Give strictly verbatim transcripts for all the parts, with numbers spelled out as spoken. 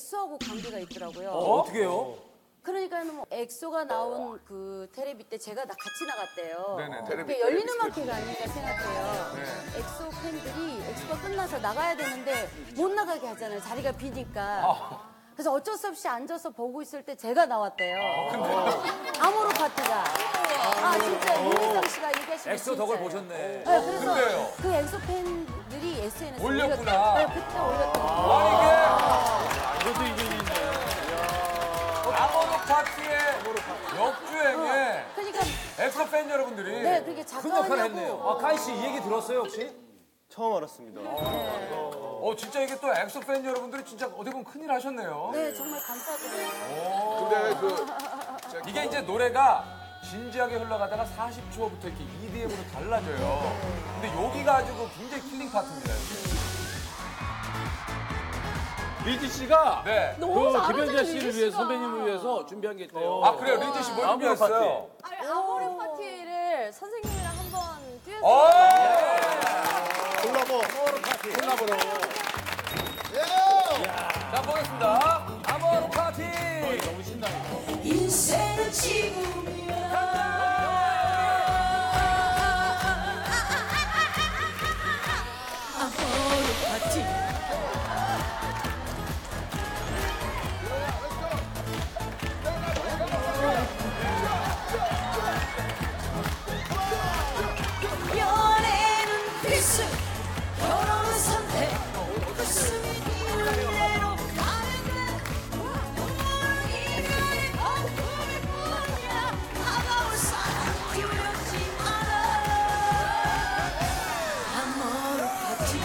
엑소하고 관계가 있더라고요. 어, 어떻게 해요? 그러니까 뭐 엑소가 나온 그 테레비 때 제가 다 같이 나갔대요. 네네. 그게 열린 음악회가 아닐까 생각해요. 네. 엑소 팬들이 엑소가 끝나서 나가야 되는데 못 나가게 하잖아요. 자리가 비니까. 아. 그래서 어쩔 수 없이 앉아서 보고 있을 때 제가 나왔대요. 아, 아모르 파티가. 아 진짜 윤희상 씨가 얘기하시는 엑소 덕을 보셨네. 네, 그래서 근데요? 그 엑소 팬들이 에스엔에스에 올렸구나. 네, 그때 올렸던 거. 아, 이것도 이게 있네. 이게 아모르 파티의 역주행에 그러니까 엑소 팬 여러분들이 네, 그게 큰 역할을 했네요. 작가냐고. 아, 카이 씨 이 얘기 들었어요, 혹시? 처음 알았습니다. 어 진짜 이게 또 엑소 팬 여러분들이 진짜 어떻게 보면 큰일 하셨네요. 네, 정말 감사드려요. 근데 그 이게 이제 노래가 진지하게 흘러가다가 사십 초부터 이렇게 이디엠으로 달라져요. 근데 여기가 아주 그 굉장히 킬링 파트입니다. 리지 씨가 네. 그 김연자 씨를 위해서 선배님을 위해서 준비한 게 있대요. 아 그래요, 리즈 씨 뭐 아모르 준비했어요? 아니, 아모르 파티를 선생님이랑 한번 듀엣. 어! 콜라보. 콜라보로. 자 보겠습니다. 아모르 파티. 너무 신나요. 인생은 지금이야. 연애는 필수, 결혼은 선택. 가슴이 뛰는 대로 가면 돼. 눈물은 이별의 거품일 뿐이야. 다가올 사랑 두렵지 않아. 아모르 파티.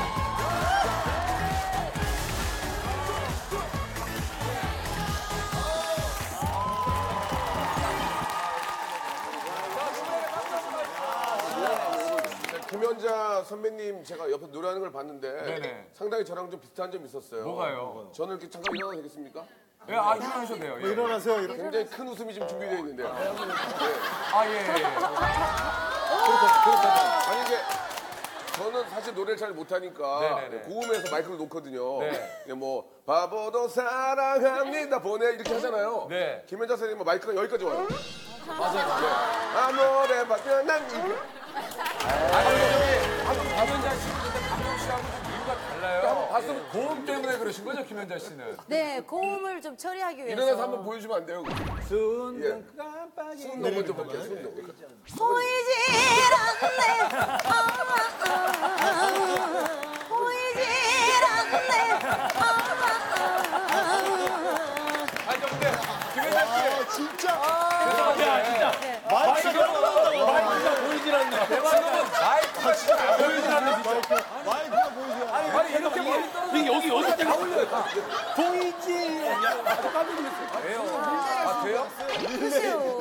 김연자 선배님 제가 옆에 노래하는 걸 봤는데 네네. 상당히 저랑 좀 비슷한 점이 있었어요. 뭐가요? 저는 이렇게 잠깐 일어나도 되겠습니까? 예, 아 일어나셔도 돼요. 예. 일어나세요. 이렇게. 굉장히 큰 웃음이 지금 준비되어 있는데요. 아 예. 예. 아니 이게 저는 사실 노래를 잘 못하니까 네네네. 고음에서 마이크를 놓거든요. 네. 이게 뭐 바보도 사랑합니다 보내 이렇게 하잖아요. 네. 김연자 선생님은 마이크가 여기까지 와요. 맞아요. 아모레 바뀌어 난 이거. 아니 여기 김연자 씨는 근데 강경 씨하고 좀 이유가 달라요. 봤으면 고음 때문에 그러신 거죠, 김연자 씨는? 네, 고음을 좀 처리하기 위해서. 일어나서 한번 보여주면 안 돼요? 순 예. 순동 먼저 볼게요. 순동. 보이질 않네. 아, 아, 아, 보이질 않네. 아, 아, 아. 아니 근데 김연자 씨 진짜. 야, 진짜. 마이크가, 마이크가 보이질 않네. 지금은 마이크가 진짜 안 보이진 않는 진짜. 마이크가 보이지 않아. 아니 이렇게 멀리 떨어져. 이게 여기, 여기 때문에 올려요. 보이지. 왜요? 아 돼요? 글쎄요.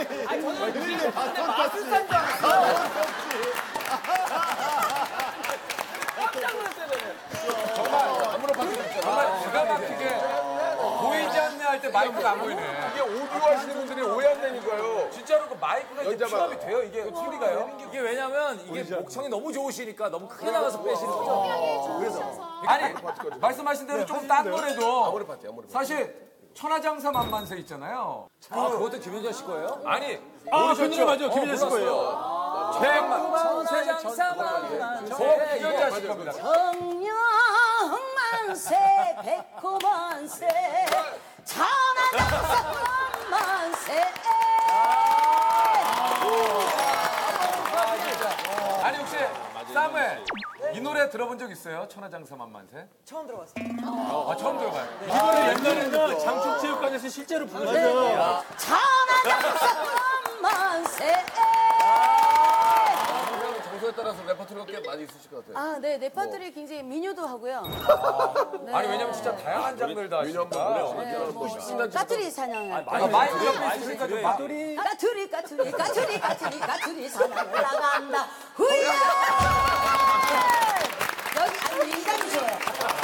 정말 아무로 바뀌었죠. 정말 기가 막히게 보이지 않네 할 때 마이크가 안 보이네. 이게 오디오 하시는 분들이 오해한다니까요. 진짜로 그 마이크가 이제 연자만. 픽업이 돼요? 이게 소리가요? 이게 왜냐면 이게 목청이 너무 좋으시니까 너무 크게 나가서 빼시는 거죠. 그래서 아니 말씀하신 대로 조금 딴 노래도 아모레 파티, 아모레 파티. 사실 천하장사 만만세 있잖아요. 아, 그것도 김연자 씨 거예요? 아니 아, 그 노래 맞아. 김연자 씨 거예요. 백만 천하장사 만만세. 저 김연자 씨 겁니다. 정령만세 백호만세 천하장사만세. 아니 혹시 사무엘 이 노래 들어본 적 있어요? 천하장사 만만세? 처음 들어봤어요. 아 처음 들어봐요. 이거를 옛날에는 장충체육관에서 실제로 부르셨어요. 천하장사만세. 장소에 따라서 레퍼토리가 꽤 많이 있으실 것 같아요. 아, 네, 레퍼토리 굉장히 민요도 하고요. 네. 아니 왜냐면 진짜 다양한 장르를 다 하시니까. 네, 뭐 까투리 사냥을. 아, 마이크 옆에 있으니까 좀 막. 까투리 까투리 까투리 까투리 까투리 까투리 사냥을 나간다. 후야. 여기 아니 인간이 좋아요.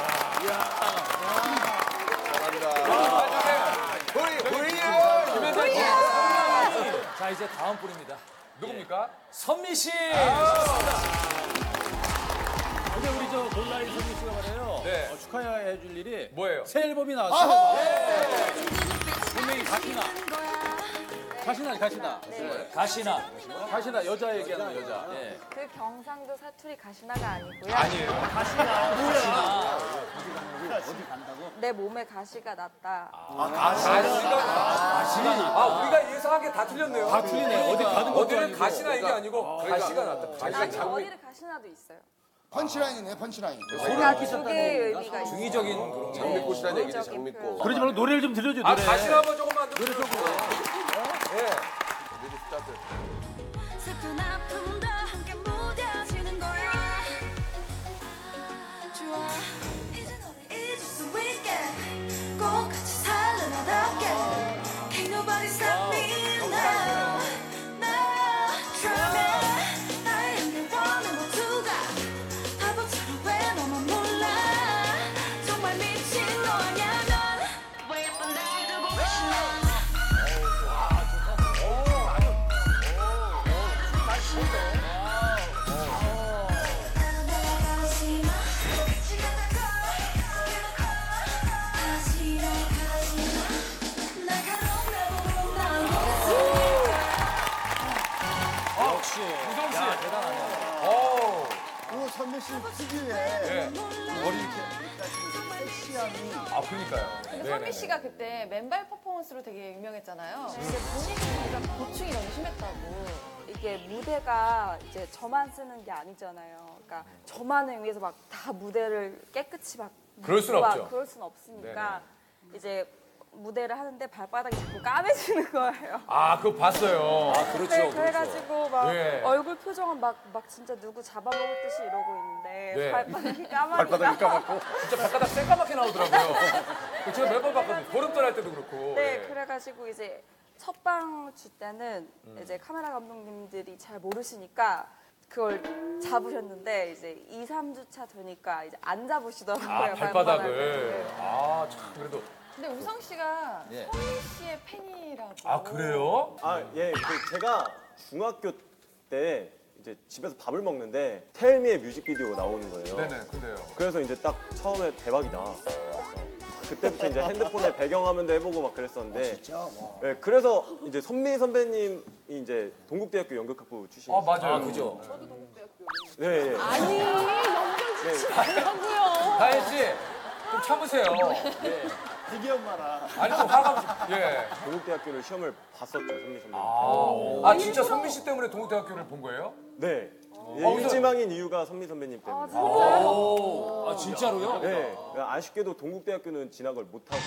자, 이제 다음 분입니다. 누굽니까? 선미 씨. 아, 근데 우리 저 골라인 성민 씨가 말해요. 네. 어, 축하해 줄 일이 뭐예요? 새 앨범이 나왔어요. 분명히 가시나. 가시나, 가시나. 가시나. 가시나, 여자 얘기하는 여자. 예. 그 경상도 사투리 가시나가 아니고요. 아니에요. 내 몸에 가시가 났다. 가시가 아 우리가 예상한 게 다 틀렸네요. 다 틀리네. 어디 가는 것도 어디는 아니고. 가시나 이게 아니고 가시가 났다. 가시가 나는 장 어디를 가시나도 있어요. 펀치라인이네, 펀치라인. 그러니까 두 개의 의미가 있어요. 중의적인 그런 장미꽃이라는 얘기지, 장미꽃. 그러지 말고 노래를 좀 들려줘, 아 노래. 가시나 한번 조금만 좀 들어주세요. 예. 슬픈 아픔도 함께 무뎌지는 거야. 좋아 이제 너를 잊을 수 있게 꼭 같이 살려나답게 Ain't nobody stop me now. now Try me 나의 연결원의 모두가 바보처럼 왜 너만 몰라. 정말 미친 너 아냐 넌. 왜 예쁜 날 두고 계시나. 우성 씨 대단하네. 오. 그 선미 씨 특유의 예. 머리 이렇게 섹시함이. 아 그러니까요. 네네. 선미 씨가 그때 맨발 퍼포먼스로 되게 유명했잖아요. 근데 본인이 고충이 너무 심했다고. 이게 무대가 이제 저만 쓰는 게 아니잖아요. 그러니까 저만을 위해서 막 다 무대를 깨끗이 막 그럴 순 막 없죠. 그럴 순 없으니까 이제 무대를 하는데 발바닥이 자꾸 까매지는 거예요. 아 그거 봤어요. 아, 그렇죠. 네, 그렇죠. 그래가지고 막 예. 얼굴 표정은 막, 막 진짜 누구 잡아먹을 듯이 이러고 있는데 네. 발바닥이 까마귀가 진짜 발바닥 새까맣게 나오더라고요. 그 제가 몇 번 봤거든요. 보름달 할 때도 그렇고. 네, 예. 그래가지고 이제 첫방 줄 때는 음. 이제 카메라 감독님들이 잘 모르시니까 그걸 잡으셨는데 이제 이, 삼 주차 되니까 이제 안 잡으시더라고요. 아 발바닥을. 아 참 그래도. 근데 우성 씨가 예. 선미 씨의 팬이라고. 아 그래요? 아, 예. 그 제가 중학교 때 이제 집에서 밥을 먹는데 텔미의 뮤직비디오가 나오는 거예요. 네네 근데요. 그래서 이제 딱 처음에 대박이다. 그때부터 이제 핸드폰에 배경화면도 해보고 막 그랬었는데. 진짜 와. 네, 그래서 이제 선미 선배님이 이제 동국대학교 연극학부 출신이시죠. 아 맞아요. 아, 그죠. 네, 네. 아니 연결 지치 말라고요. 다혜 씨 좀 참으세요. 희기 엄마랑 아니 또 화가 예. 동국대학교를 시험을 봤었죠, 선미 선배님. 아, 아 진짜 선미 씨 때문에 동국대학교를 본 거예요? 네. 예, 어, 일지망인 이유가 선미 선배님 때문에. 아 진짜요? 아, 진짜로요? 네. 아쉽게도 동국대학교는 진학을 못하고.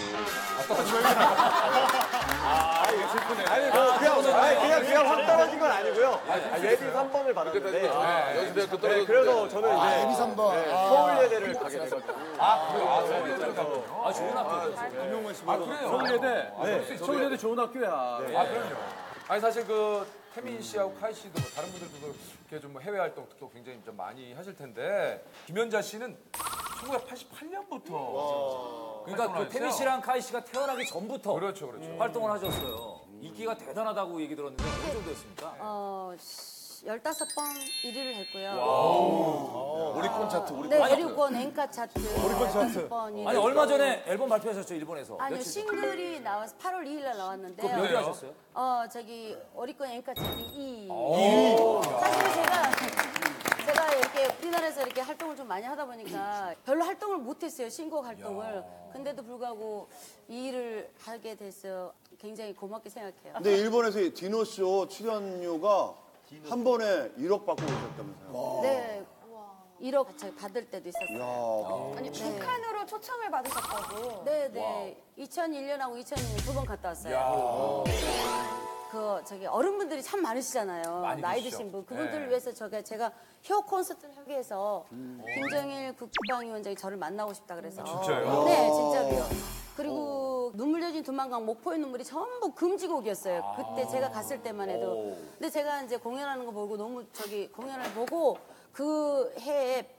아 이거 슬프네. 아니, 그, 그냥, 아니, 그냥, 그냥 확 떨어진 건 아니고요. 아, 예비 삼 번을 받았는데. 연습대학교 네, 떨어졌는데. 그래서 저는 이제 아, 예비 삼 번. 네, 아. 서울예대를 가게 돼가지고. 아 그래요? 아 서울예대를 갔군요. 아, 좋은 학교. 아 그래요? 서울예대. 네. 서울예대 좋은 학교야. 아 그럼요. 아니 사실 그 태민 씨하고 카이 씨도 뭐 다른 분들도 이렇게 좀 해외 활동 또 굉장히 좀 많이 하실 텐데 김연자 씨는 천구백팔십팔 년부터 그러니까 그 태민 씨랑 카이 씨가 태어나기 전부터 그렇죠 그렇죠. 활동을 하셨어요. 인기가 대단하다고 얘기 들었는데 어느 정도였습니까? 어, 열다섯 번 일 위를 했고요. 오리콘 차트, 오리콘 네, 차트. 에리콘 엔카 차트. 열다섯 번 일 위. 아니 얼마 전에 앨범 발표하셨죠 일본에서. 아니요, 며칠 싱글이 나와서 팔월 이일 날 나왔는데요. 몇 위 하셨어요? 어, 저기 오리콘 엔카 차트 이 위. 사실 제가 제가 이렇게 우리나라에서 이렇게 활동을 좀 많이 하다 보니까 별로 활동을 못 했어요. 신곡 활동을. 근데도 불구하고 이 일을 하게 돼서 굉장히 고맙게 생각해요. 근데 일본에서 이 디노쇼 출연료가 한 번에 일억 받고 오셨다면서요? 네. 일억 저희 받을 때도 있었어요. 아니 북한으로 초청을 받으셨다고. 네, 네. 이천일 년하고 이천이 년 두 번 갔다 왔어요. 그 저기 어른분들이 참 많으시잖아요. 많이 나이 계시죠. 드신 분. 그분들을 네. 위해서 제가 제가 효 콘서트를 하기 위해서 김정일 국방위원장이 저를 만나고 싶다 그래서. 진짜요? 네, 진짜로요. 그리고 눈물 젖은 두만강 목포의 눈물이 전부 금지곡이었어요. 그때 제가 갔을 때만 해도. 근데 제가 이제 공연하는 거 보고 너무 저기 공연을 보고 그 해에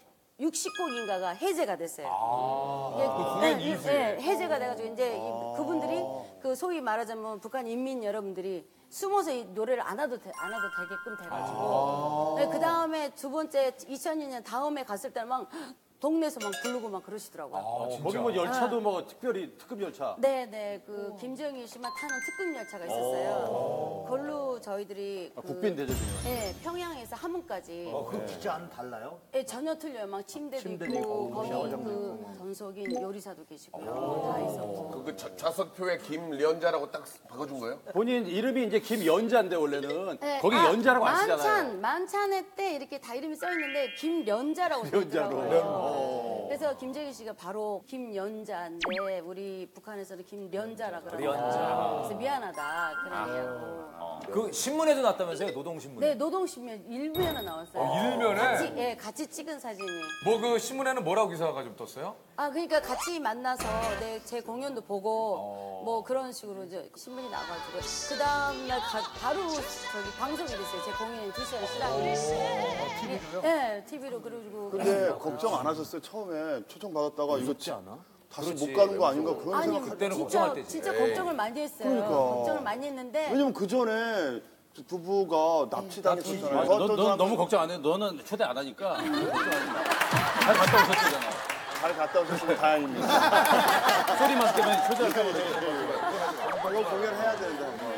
육십 곡인가가 해제가 됐어요. 아, 이게, 그 공연 네, 이후에. 네, 해제가 돼가지고 이제 이- 그분들이 그 소위 말하자면 북한 인민 여러분들이 숨어서 이 노래를 안 해도 돼, 안 해도 되게끔 돼가지고 네, 그 다음에 두 번째 이천이 년 다음에 갔을 때는 막 동네에서 막 부르고 막 그러시더라고요. 아, 진짜. 거기 뭐 열차도 뭐 특별히 특급 열차. 네, 네, 그 김정일 씨만 타는 특급 열차가 있었어요. 그걸로 저희들이 그, 국빈 대접이네요. 네, 평양에서 함흥까지. 그 기자는 달라요? 네, 전혀 틀려요. 막 침대도 침대도 있고 있고, 거기 샤워장도 그 전속인 요리사도 계시고요. 다 있었고. 그, 그 좌- 좌석표에 김련자라고 딱 바꿔준 거예요? 본인 이름이 이제 김연자인데 원래는 네, 거기 아, 연자라고 안 쓰잖아요. 만찬, 만찬회 때 이렇게 다 이름이 써 있는데 김연자라고 써 있더라고요. 그래서 김정일 씨가 바로 김연자인데 우리 북한에서는 김련자라 그러더라고요. 그래서 미안하다 그런 얘기하고. 그 신문에도 났다면서요? 노동신문에. 네, 노동신문 일면에 나왔어요. 어, 일면에? 같이, 예, 같이 찍은 사진이. 뭐 그 신문에는 뭐라고 기사가 좀 떴어요? 아, 그러니까 같이 만나서 네, 제 공연도 보고 뭐 그런 식으로 이제 신문이 나가지고 그 다음날 바로 저기 방송이 됐어요. 제 공연이 두 시간 시간이. 티비로요? 네, 티비로 그래가지고. 근데 걱정 안 하셨어요? 처음에 초청 받았다가 이거 다시 못 가는 거 아닌가 그런 아니, 생각. 그때는 진짜, 걱정할 때지. 진짜 걱정을 많이 했어요. 그러니까. 걱정을 많이 했는데. 왜냐면 그 전에 부부가 납치당했었잖아요. 아, 너, 어떤 너 사람은 너무 걱정 안 해. 너는 초대 안 하니까. 잘 갔다 오셨잖아. 잘 갔다 오셨으면 다행입니다. 소리만 때문에 초대할 때. 그거 공연해야 되는데.